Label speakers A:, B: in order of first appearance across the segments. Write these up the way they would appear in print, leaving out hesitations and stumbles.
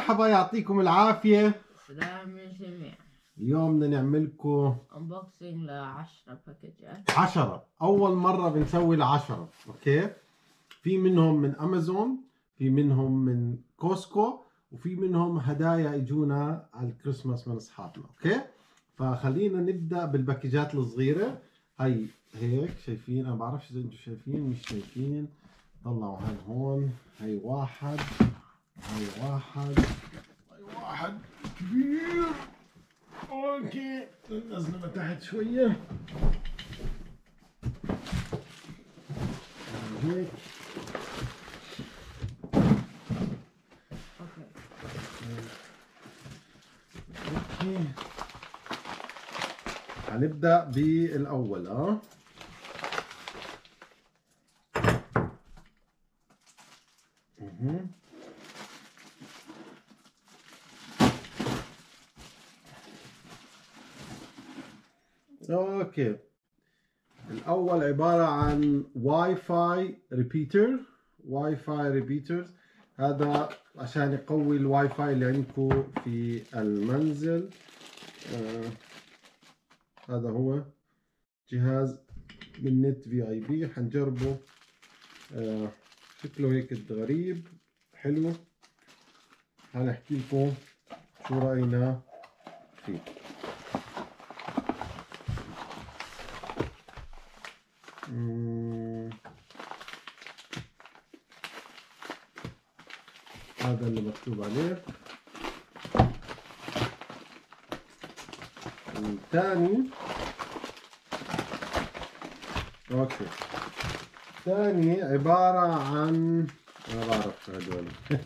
A: مرحبا يعطيكم العافية.
B: سلام الجميع.
A: اليوم بدنا نعمل لكم
B: انبوكسينج ل10 باكجات.
A: 10. أول مرة بنسوي 10. أوكي، في منهم من أمازون، في منهم من كوسكو، وفي منهم هدايا اجونا على الكريسماس من أصحابنا. أوكي، فخلينا نبدأ بالباكجات الصغيرة. هي هيك شايفين، أنا بعرفش إذا أنتم شايفين مش شايفين. طلعوا هاي هون، هي واحد، هي واحد، هي واحد كبير. اوكي ننزله لتحت شوية هيك. اوكي هنبدأ بالأول. اوكي، الاول عباره عن واي فاي ريبيتر. واي فاي ريبيترز هذا عشان يقوي الواي فاي اللي عندكم في المنزل. هذا هو جهاز من نت في اي بي، حنجربه. شكله هيك غريب حلو، هنحكي لكم شو راينا فيه. هذا اللي مكتوب عليه. الثاني اوكي، الثاني عبارة عن، انا بعرف هدول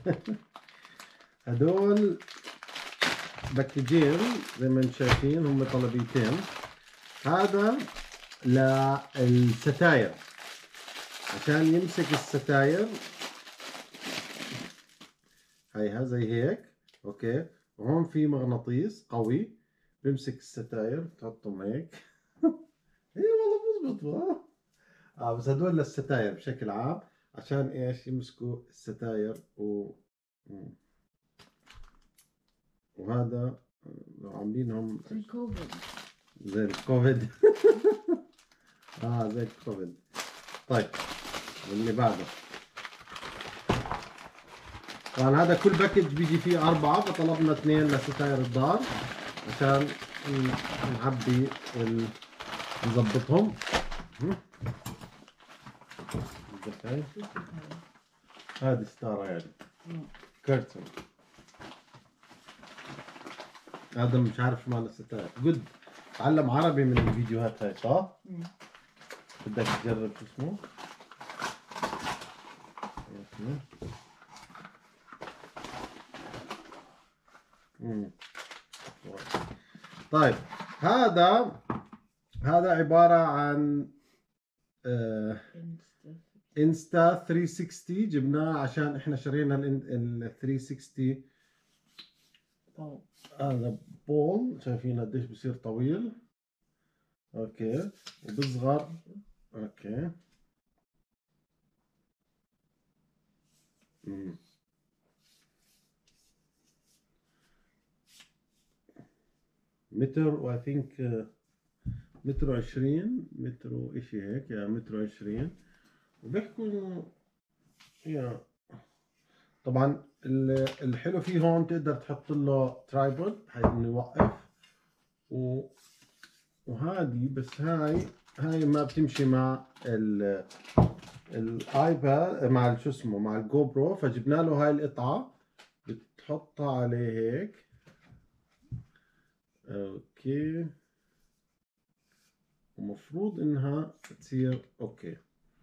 A: هدول باكجين زي ما انتم شايفين، هم طلبيتين. هذا للستاير عشان يمسك الستاير، هيها زي هيك. اوكي، وهون في مغناطيس قوي بيمسك الستاير، تحطهم هيك اي والله بزبط. بس هدول للستاير بشكل عام، عشان ايش؟ يمسكوا الستاير وهذا لو عاملينهم
B: زي الكوفيد.
A: زي الكوفيد زي الكوفيد. طيب واللي بعده، طبعا هذا كل باكج بيجي فيه 4، فطلبنا 2 لستاير الدار عشان نعبي نظبطهم. هذه ستارة يعني كرتون. هذا مش عارف شو معنى الستاير. جود، تعلم عربي من الفيديوهات هاي صح؟ بدك تجرب شو اسمه؟ طيب هذا عبارة عن انستا 360. جبناه عشان احنا شرينا ال 360. هذا بول، شايفين قديش بصير طويل. اوكي، وبصغر. اوكي متر، واي ثينك متر وعشرين، متر اشي هيك، يا متر وعشرين. وبيحكوا انه يا طبعا الحلو فيه هون تقدر تحط له ترايبود بحيث انه يوقف. وهذه بس هاي ما بتمشي مع الايباد، مع شو اسمه، مع الجو برو. فجبنا له هاي القطعة بتحطها عليه هيك. اوكي، ومفروض انها تصير اوكي.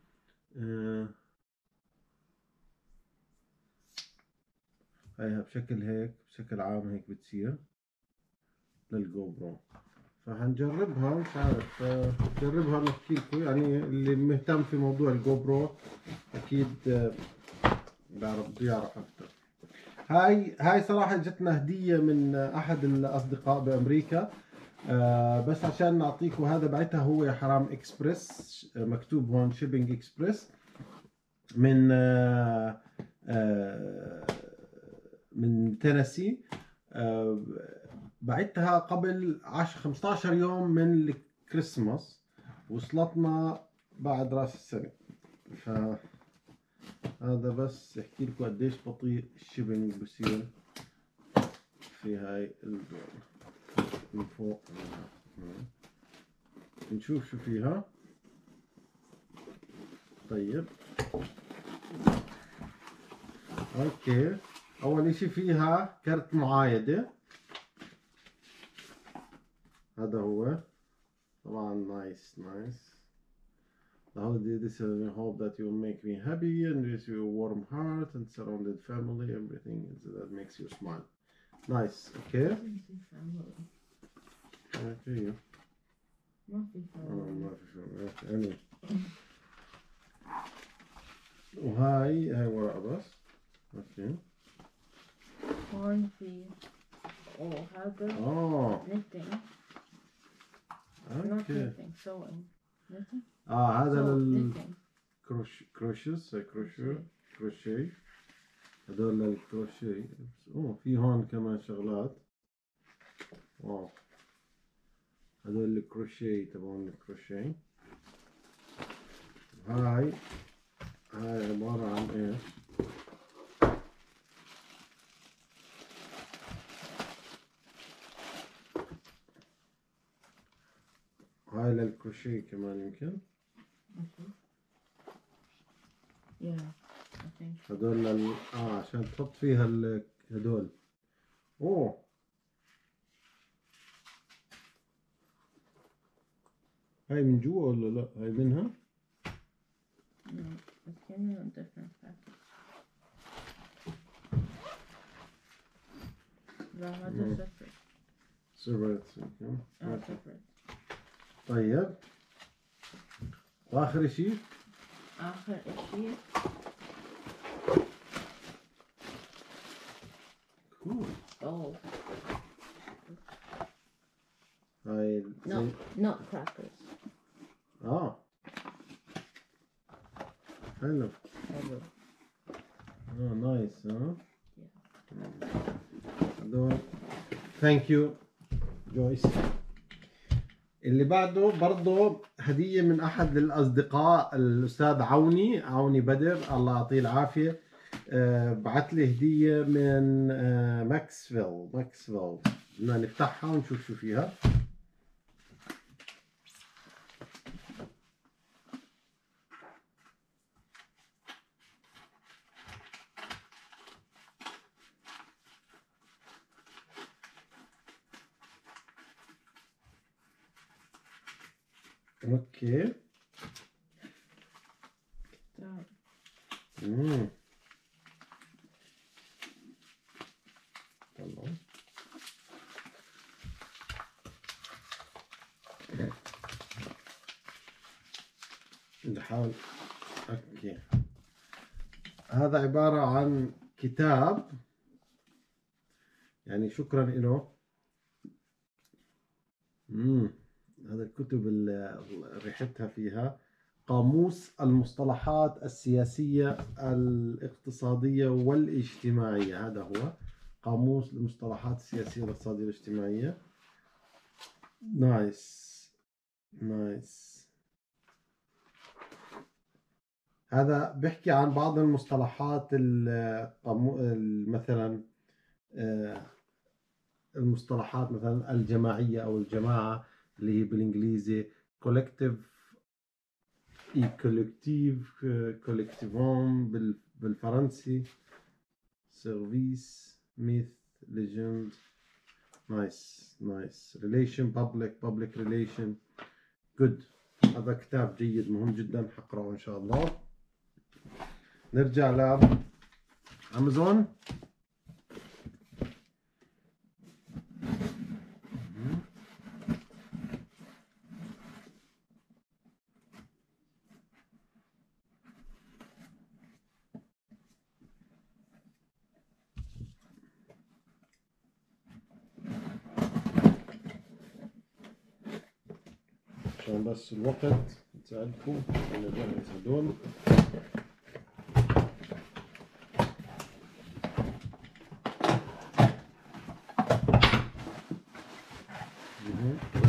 A: هايها بشكل هيك، بشكل عام هيك بتصير للجو برو. فهنجربها، مش عارف، نجربها نحكي لكم. يعني اللي مهتم في موضوع الجو برو اكيد بيعرف اكثر. هاي صراحة جتنا هدية من احد الاصدقاء بامريكا. بس عشان نعطيكم، هذا بعتها هو يا حرام اكسبرس، مكتوب هون شيبينج اكسبرس من من تينيسي. بعتها قبل 15 يوم من الكريسماس، وصلتنا بعد راس السنة. فهذا بس يحكي لكم قديش بطيء الشيبنج بصير في هاي الدول من فوق. نشوف شو فيها. طيب اوكي، اول اشي فيها كرت معايدة، هذا هو طبعا. نايس. The holiday this is I hope that you will make me happy and with your warm heart and surrounded family, everything that makes you smile. Nice. Okay. Okay.
B: ما في
A: ما في شغل يعني. وهاي ورقة بس. اوكي.
B: هون في هذا knitting. Not
A: اوكي.
B: knitting, sewing. Knitting?
A: هذا
B: knitting.
A: كروشيه. هذول للكروشيه. في هون كمان شغلات. واو، هذول الكروشيه تبعون الكروشيه. هاي عبارة عن ايش؟ هاي للكروشيه كمان يمكن.
B: Yeah, I think.
A: هذول عشان تحط فيها هذول. اوه، هاي من جوا ولا لا؟ هاي منها؟
B: No, it came in a different package. لا هذا separate. separate.
A: طيب، وآخر شيء؟
B: آخر شيء
A: cool.
B: Oh.
A: هاي
B: not crackers.
A: حلو. نايس. هذول ثانك يو جويس. اللي بعده برضه هدية من أحد الأصدقاء، الأستاذ عوني بدر، الله يعطيه العافية. بعت لي هدية من ماكسفيل. بدنا نفتحها ونشوف شو فيها. اوكي. تمام. نحاول. اوكي، هذا عبارة عن كتاب، يعني شكرا له. هذا الكتب اللي ريحتها فيها قاموس المصطلحات السياسية الاقتصادية والاجتماعية. هذا هو قاموس المصطلحات السياسية الاقتصادية والاجتماعية. نايس. هذا بيحكي عن بعض المصطلحات مثلا المصطلحات مثلا الجماعية أو الجماعة اللي هي بالإنجليزي collective، collectivum بالفرنسي، service، myth، legend. nice relation، public relation. good. هذا كتاب جيد مهم جدا، حقرأه إن شاء الله. نرجع لأمازون. عشان بس الوقت نساعدكم نجهز هدول.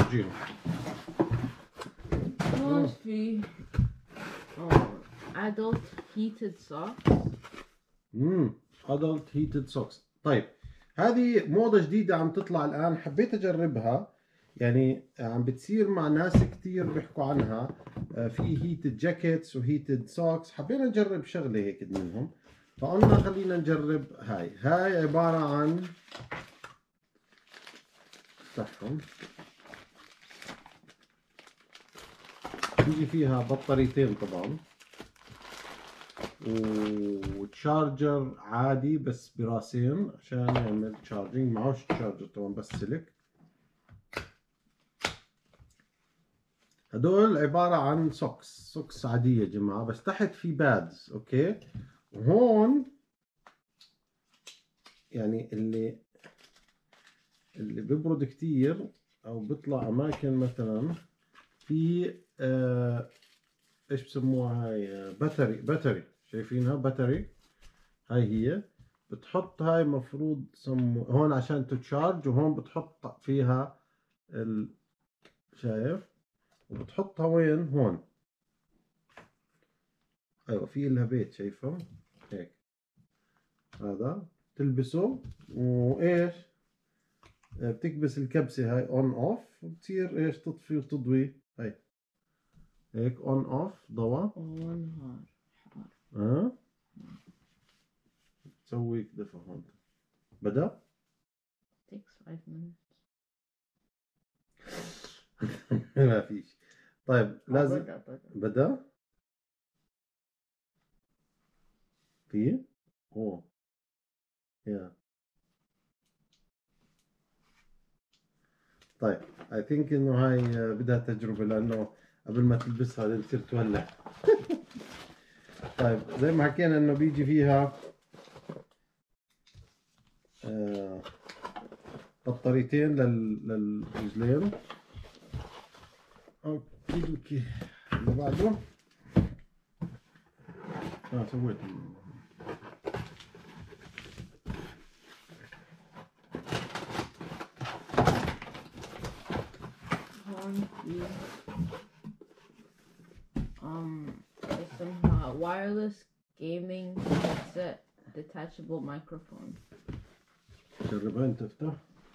A: فرجيهم.
B: هون في adult heated socks.
A: adult heated socks. طيب هذه موضة جديدة عم تطلع الآن، حبيت أجربها. يعني عم بتصير مع ناس كتير بيحكوا عنها. في heated jackets و heated socks. حبينا نجرب شغلة هيك منهم، فقلنا خلينا نجرب هاي عبارة عن افتحهم. بيجي فيها بطاريتين طبعا، وتشارجر عادي بس براسين عشان يعمل تشارجينج. معوش تشارجر طبعا بس سلك. هدول عبارة عن سوكس عادية يا جماعة، بس تحت في بادز. اوكي، وهون يعني اللي بيبرد كتير او بيطلع اماكن مثلا في ايش بسموها هاي، باتري. شايفينها باتري؟ هاي هي بتحط، هاي مفروض هون عشان تتشارج، وهون بتحط فيها شايف؟ وبتحطها وين؟ هون. ايوه في لها بيت، شايفه؟ هيك هذا تلبسه وايش؟ بتكبس الكبسة هاي اون اوف، وبتصير ايش؟ تطفي وتضوي. هاي هيك اون اوف ضوء.
B: نهار حار.
A: تسوي دفا هون. بدأ؟
B: takes 5 minutes.
A: ما فيش. طيب لازم بدأ في اوه يا طيب اي ثينك انه هاي بدها تجربة، لانه قبل ما تلبسها بتصير تولع. طيب زي ما حكينا انه بيجي فيها بطاريتين للرجلين. اوكي اللي بعده سويت
B: هون في اسمها wireless gaming headset detachable microphone.
A: جربها انت. افتح.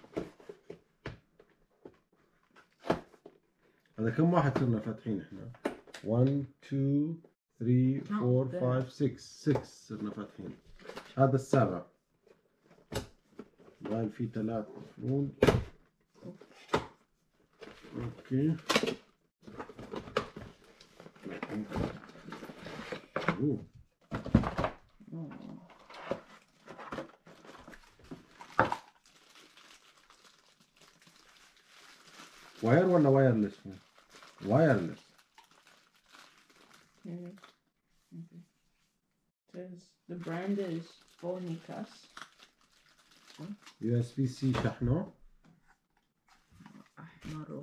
A: هذا كم واحد صرنا فاتحين احنا؟ 1 2 3 4 5 6 صرنا فاتحين. هذا السابع. قال في 3 مفروض. اوكي. واير ولا وايرلس؟ وايرلس.
B: The brand is Phonicas.
A: USB-C شحنه
B: أحمر.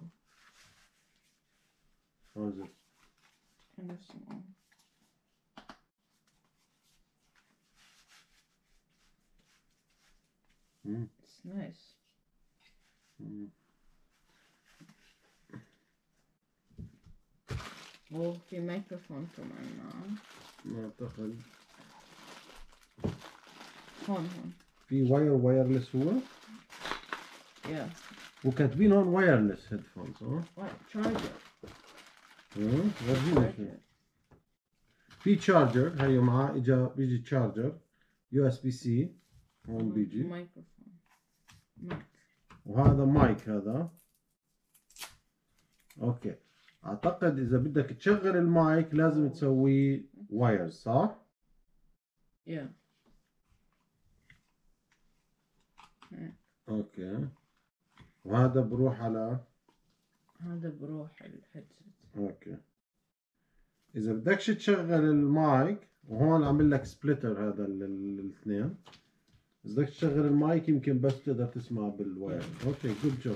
A: هذا
B: kind of small. It's nice. في ميكروفون كمان معه.
A: ما اعتقد.
B: هون
A: في وايرلس هو؟ وكاتبين هون وايرلس هيدفونز.
B: تشارجر.
A: ورجينا شو في تشارجر. هي معاه بيجي تشارجر USB-C. هون بيجي
B: مايكروفون مايك.
A: وهذا مايك. هذا اوكي. اعتقد اذا بدك تشغل المايك لازم تسوي وايرز، صح؟ اوكي. وهذا بروح على
B: الهيدسيت.
A: اوكي. اذا بدكش تشغل المايك، وهون عامل لك سبليتر هذا الاثنين. اذا بدك تشغل المايك يمكن بس تقدر تسمع بالواير. اوكي جود جوب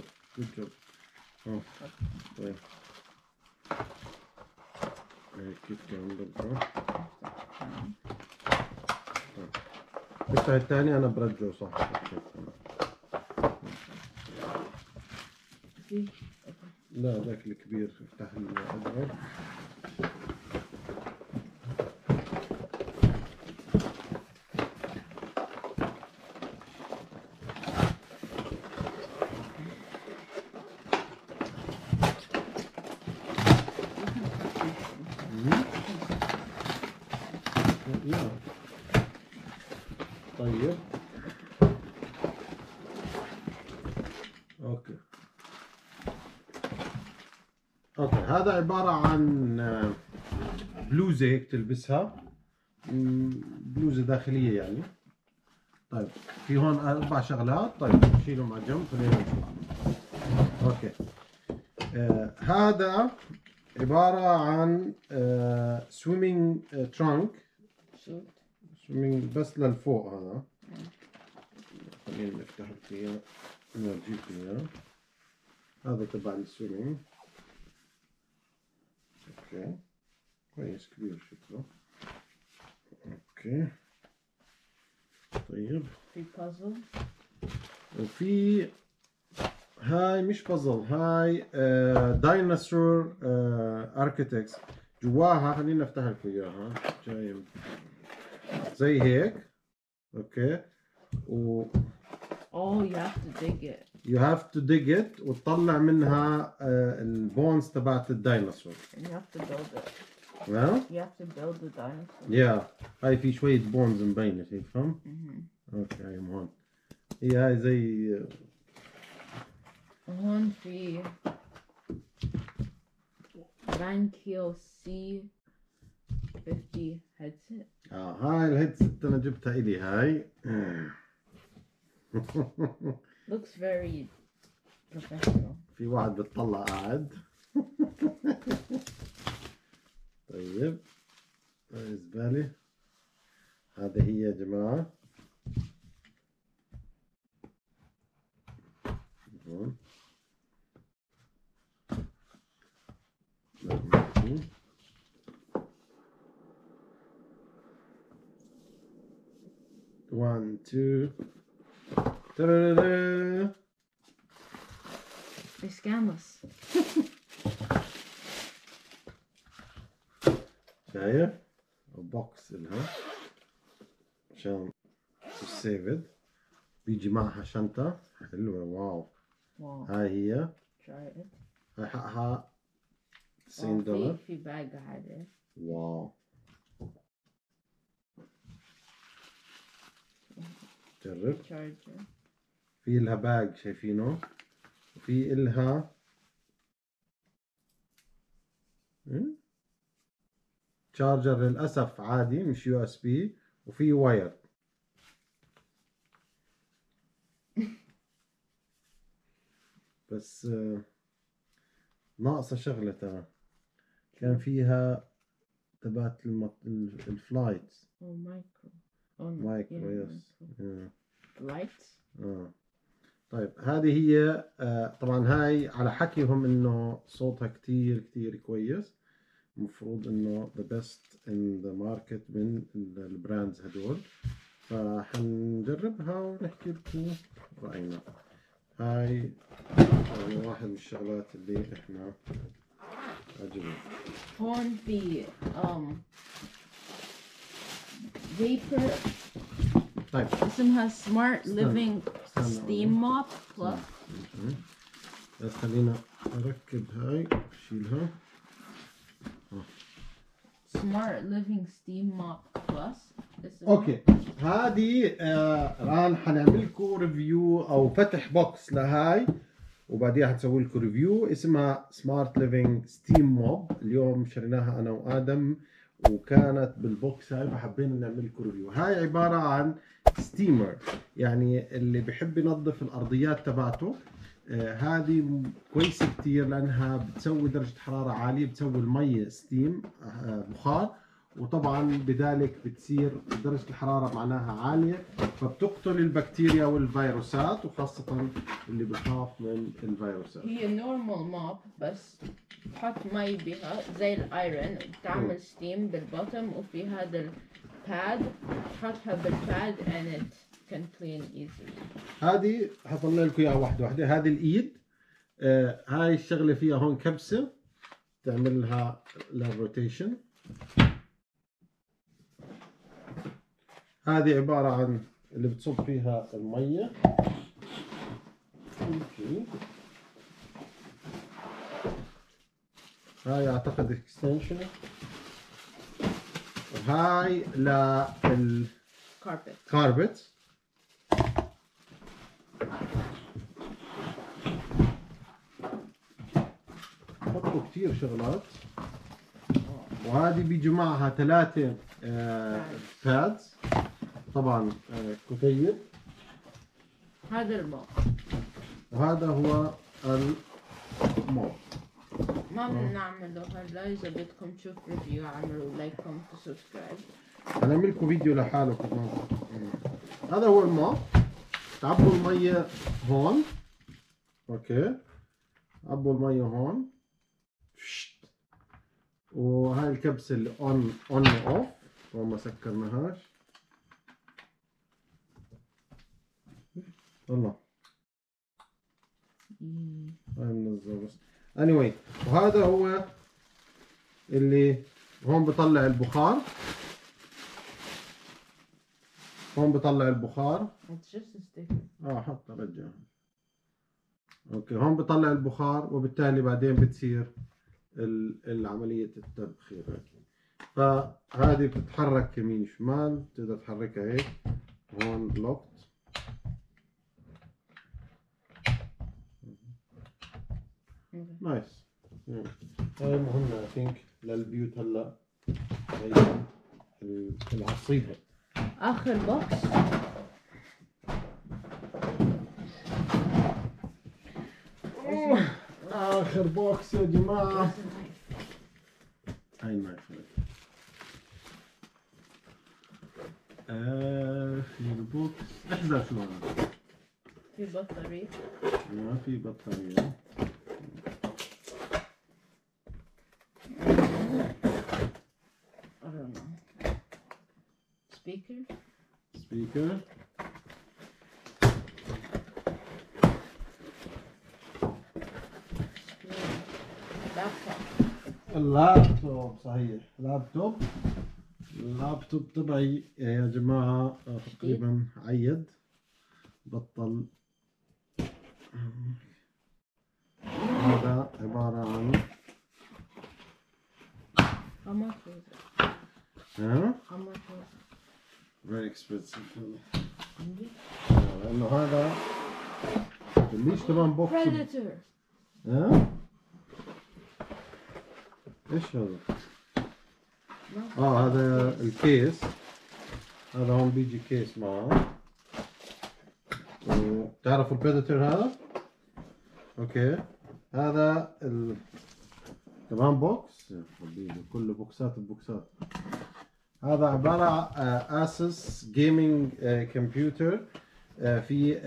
A: طيب كيف كان بالضبط؟ افتح الثاني. انا برجعه صح. لا ذاك الكبير افتح الأدعم. طيب اوكي هذا عبارة عن بلوزة هيك تلبسها، بلوزة داخلية يعني. طيب في هون 4 شغلات. طيب نشيلهم على جنب خلينا نشوف. اوكي هذا عبارة عن سويمينج ترانك، سويمينج بس للفوق. هذا خلينا نفتح لك اياه، نورجيك اياه. هذا تبع السويمينج. اوكي كويس كبير شكله. اوكي طيب
B: في بازل
A: وفي هاي مش بازل، هاي دايناصور اركيتكتس. جواها خلينا نفتح لك اياها، جاي زي هيك. اوكي و
B: Oh, you have to dig it.
A: you have to dig it وتطلع منها البونز تبعت الديناصور.
B: And you have to build it.
A: ها؟
B: You have to build the dinosaur.
A: هاي في شوية بونز مبينة، شايفهم؟ اوكي هاي هون. هي هاي زي
B: هون في Vankyo C50 headset.
A: هاي الهيدسет انا جبتها الي هاي.
B: Looks very professional.
A: في واحد بتطلع قاعد. طيب هاي زبالة. هذا هي يا جماعة. هون 1 2 ترى
B: They scam us.
A: شايف؟ بوكس إلها عشان تسيفد. بيجي معها شنطة حلوة. واو. هاي هي.
B: Try it.
A: هاي حقها $90.
B: في باج عادي.
A: واو. جرب.
B: Charger.
A: في إلها باج شايفينه، وفي إلها تشارجر للأسف عادي مش USB، وفي واير. بس ناقصة شغلة ترى، كان فيها تبعت الفلايتس.
B: مايكرو.
A: مايكرو يس.
B: لايتس.
A: طيب هذه هي طبعا هاي على حكيهم انه صوتها كتير كتير كويس. المفروض انه the best in the market من البراندز هدول، فحنجربها ونحكي لكم رأينا. هاي يعني واحد من الشغلات اللي احنا عجبنا.
B: هون في vapor.
A: طيب
B: اسمها Smart Living Steam Mop Plus.
A: بس خلينا اركب هاي اشيلها.
B: Smart Living Steam Mop Plus.
A: اوكي هذه الان حنعمل لكم ريفيو او فتح بوكس لهاي، وبعديها حنسوي لكم ريفيو. اسمها سمارت ليفينج ستيم موب. اليوم شريناها انا وادم وكانت بالبوكس هاي، فحبينا نعمل لكم ريفيو. هاي عباره عن ستيمر، يعني اللي بحب ينظف الارضيات تبعته. هذه كويسه كتير لانها بتسوي درجه حراره عاليه، بتسوي المي ستيم بخار، وطبعا بذلك بتصير درجة الحرارة معناها عالية، فبتقتل البكتيريا والفيروسات، وخاصة اللي بخاف من الفيروسات.
B: هي نورمال ماب بس تحط مي بها زي الايرون، بتعمل ستيم بالبوتم، وفي هذا الباد تحطها بالباد and it can clean easily.
A: هذه حطلع لكم اياها واحدة واحدة. هذه الايد هاي الشغله فيها هون كبسه تعملها للروتيشن. هذه عباره عن اللي بتصب فيها الميه. اوكي. هاي اعتقد اكستنشن. وهاي للكاربت. حطوا كثير شغلات. وهذه بيجي معها 3 بادز طبعا كتيب.
B: هذا الماء.
A: وهذا هو الماء.
B: ما بنعمله هلا، اذا بدكم تشوفوا ريفيو اعملوا لايك كومنت وسبسكرايب.
A: هنعمل لكم فيديو لحاله كمان. هذا هو الماء. تعبوا المية هون. اوكي. عبوا المية هون. وهاي الكبسة اللي اون واوف وما سكرناهاش. والله هاي منزل بس. anyway وهذا هو اللي هون بطلع البخار. هون بطلع البخار. حتى رجع. اوكي. هون بطلع البخار وبالتالي بعدين بتصير العملية التبخير. فهذه بتتحرك يمين شمال، تقدر تحركها هيك. هون لوكت. نايس. هاي مهمة I think للبيوت هلا. هي العصيبة.
B: آخر بوكس.
A: آخر بوكس يا جماعة. هاي النايف. آخر بوكس. احذر شو هذا.
B: في بطارية.
A: ما في بطارية. سبيكر. اللابتوب. صحيح لابتوب. اللابتوب تبعي يا جماعة تقريبا عيد بطل. هذا عبارة عن very expensive. لأنه هذا ليش كمان بوكس. ايش هذا؟ هذا الكيس. هذا هون بيجي كيس معه. وتعرفوا البريدتور هذا؟ اوكي. هذا كمان بوكس. يا حبيبي كله بوكسات بوكسات. هذا عبارة اسس جيمنج كمبيوتر في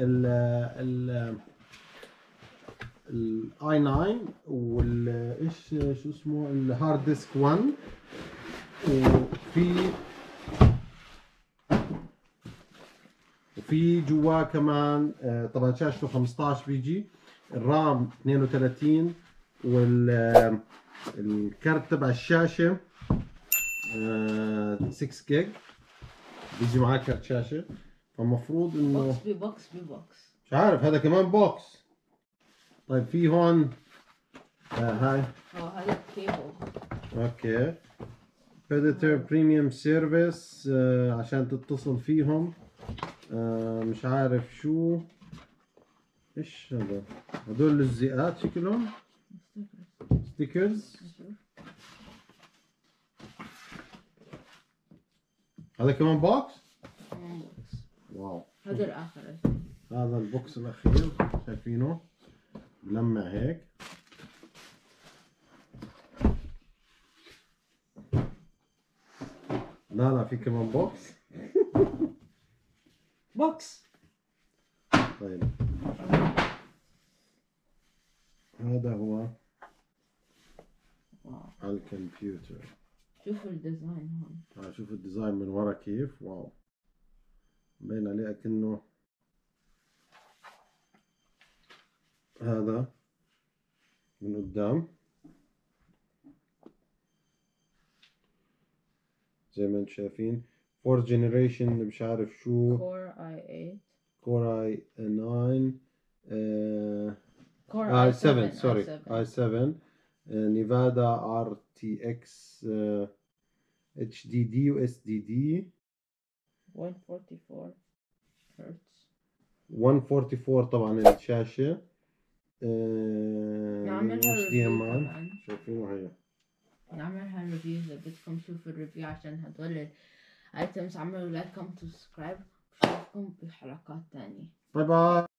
A: الاي 9 والايش شو اسمه الهارد ديسك 1. وفي جواه كمان طبعا شاشته 15 بيجي. الرام 32 والكارت تبع الشاشة 6 جيج. بيجي معاه كارت شاشة. فالمفروض انه
B: بوكس
A: مش عارف هذا كمان بوكس. طيب في هون هاي
B: هذا الكيبل.
A: اوكي. بريدتور بريميوم سيرفيس عشان تتصل فيهم. مش عارف شو. ايش هذا؟ هدول الزئات شكلهم ستيكرز. هذا كمان بوكس. واو.
B: هذا الاخر.
A: هذا البوكس الاخير شايفينه ملمع هيك. لا في كمان بوكس.
B: بوكس.
A: طيب هذا هو الكمبيوتر.
B: شوفوا الديزاين هون.
A: شوفوا الديزاين من ورا كيف. واو. باين عليه كأنه هذا من قدام زي ما انتم شايفين. 4th generation مش عارف شو.
B: Core i8
A: Core i9
B: Core
A: i7
B: i7
A: sorry
B: i7
A: i7 Nevada RTX HDD و SDD
B: 144 هرتز.
A: 144 طبعا الشاشة.
B: نعملها ريفيو
A: HDMI
B: كمان.
A: شايفينه هي.
B: نعملها ريفيو إذا بدكم تشوفوا الريفيو عشان هدول الايتمز. عملوا لايك كومنت وسبسكرايب. بشوفكم بحلقات تانية.
A: باي باي.